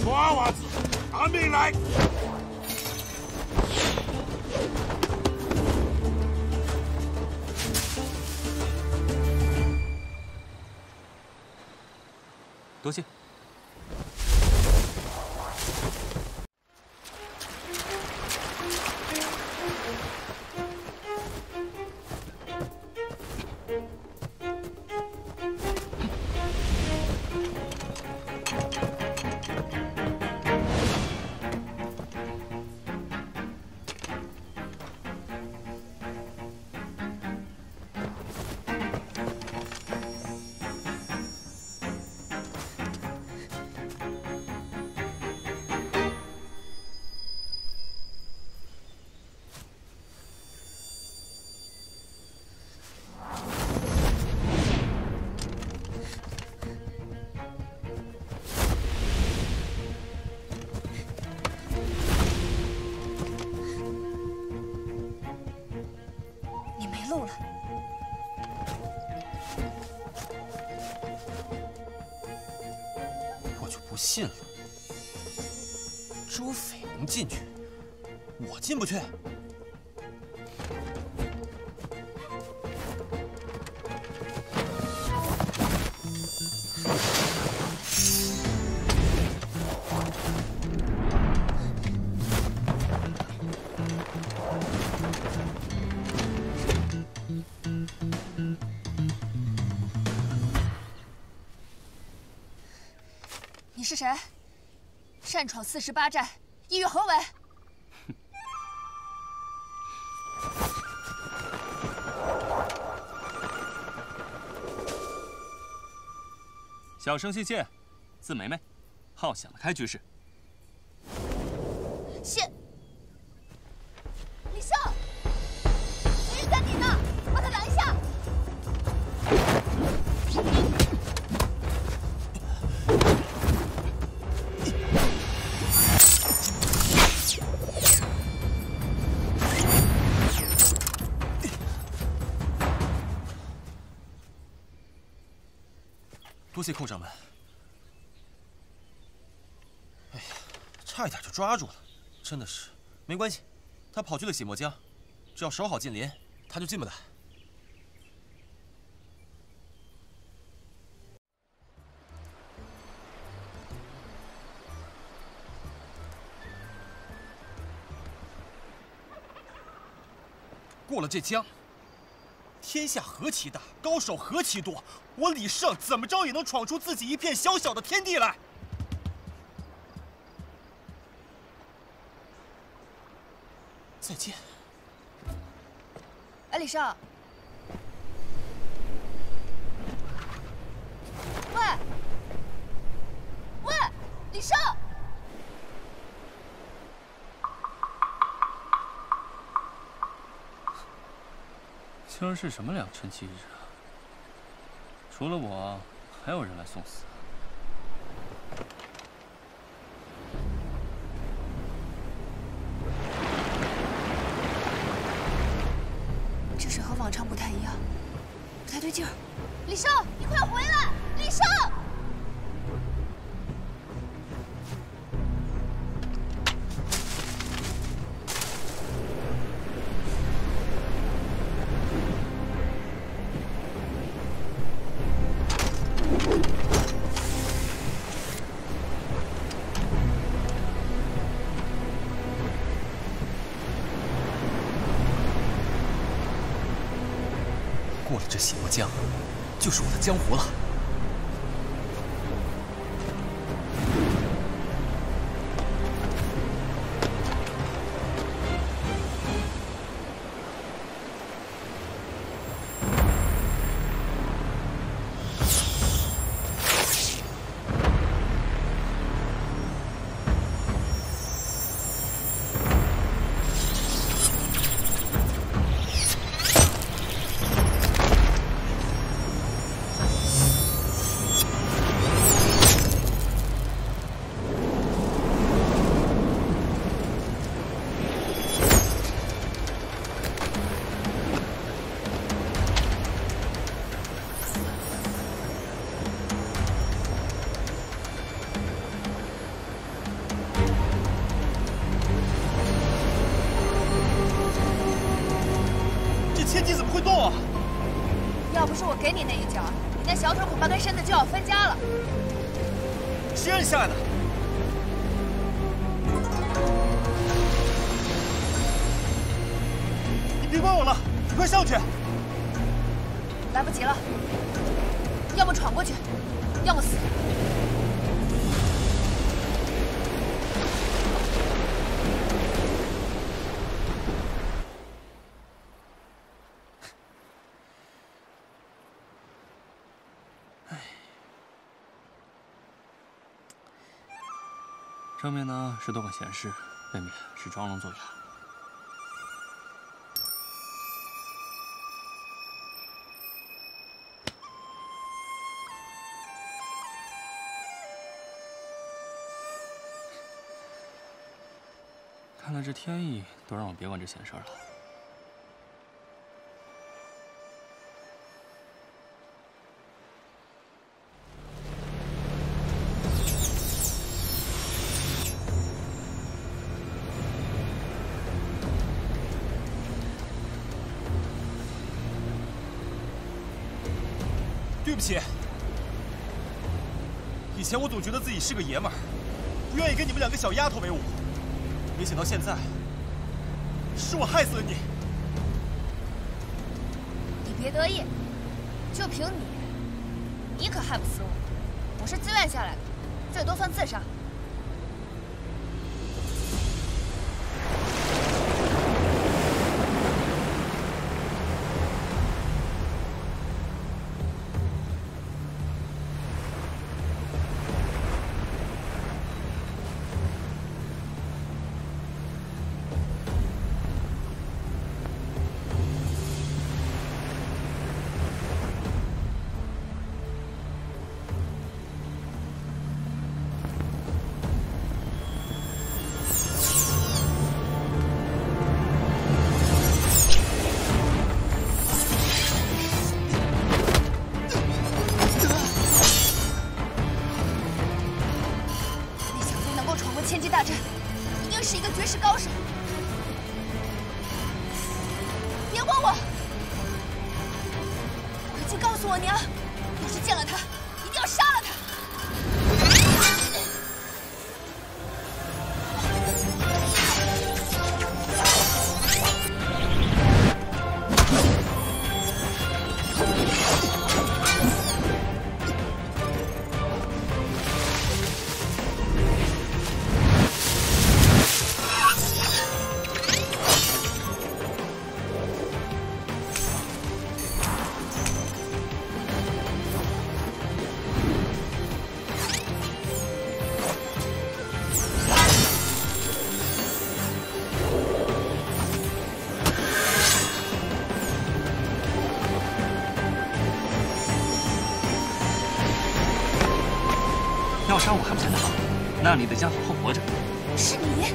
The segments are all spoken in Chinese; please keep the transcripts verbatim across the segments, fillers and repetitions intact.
瓜娃子，拿命来！ 多谢。 路了。 我就不信了，朱斐能进去，我进不去。 你是谁？擅闯四十八寨，意欲何为？ 小生姓谢，字梅梅，好想得开居士。 谢。李胜，敌人在你那，把他拦下！ 多谢寇掌门。哎呀，差一点就抓住了，真的是。没关系，他跑去了洗墨江，只要守好禁林，他就进不来。过了这江。 天下何其大，高手何其多，我李胜怎么着也能闯出自己一片小小的天地来。再见。 哎，李胜，喂，喂，李胜。 今儿是什么两辰吉日啊？除了我，还有人来送死。 这水和往常不太一样，不太对劲儿。李胜，你快回来！李胜。 过了这洗墨江，就是我的江湖了。 动啊！ 要不是我给你那一脚，你那小腿恐怕跟身子就要分家了。 谁让你下来的？你别管我了，你快上去！ 来不及了，要么闯过去，要么死。 正面呢是多管闲事，背面是装聋作哑。看来这天意都让我别管这闲事了。 对不起，以前我总觉得自己是个爷们儿，不愿意跟你们两个小丫头为伍，没想到现在是我害死了你。 你别得意，就凭你，你可害不死我，我是自愿下来的，最多算自杀。 千机大阵，一定是一个绝世高手。别管我！快去告诉我娘，要是见了他，一定要杀了他！ 要杀我还不简单吗？那你得先好好活着。 是你？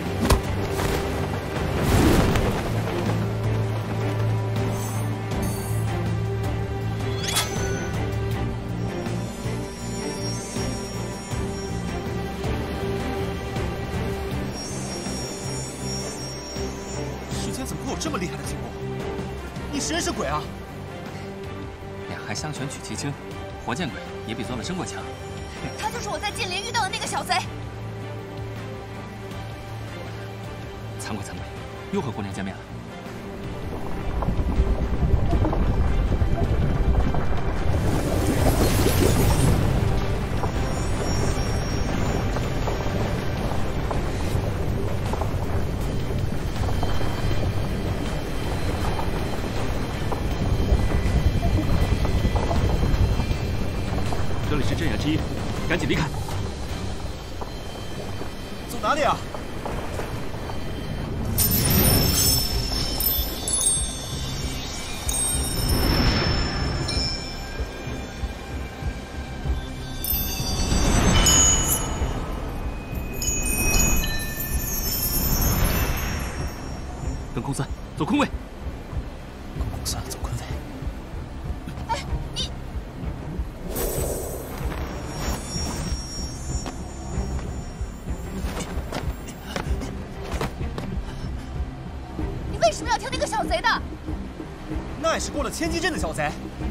世间怎么会有这么厉害的精功？你是人是鬼啊？ 两害相权取其轻，活见鬼也比做了生鬼强。 他就是我在晋陵遇到的那个小贼。 惭愧惭愧，又和姑娘见面了。这里是镇雅之一。 赶紧离开！ 走哪里啊？ 跟公孙走空位。 跟公孙走空位。 哎，你！ 为什么要听那个小贼的？ 那也是过了千机阵的小贼。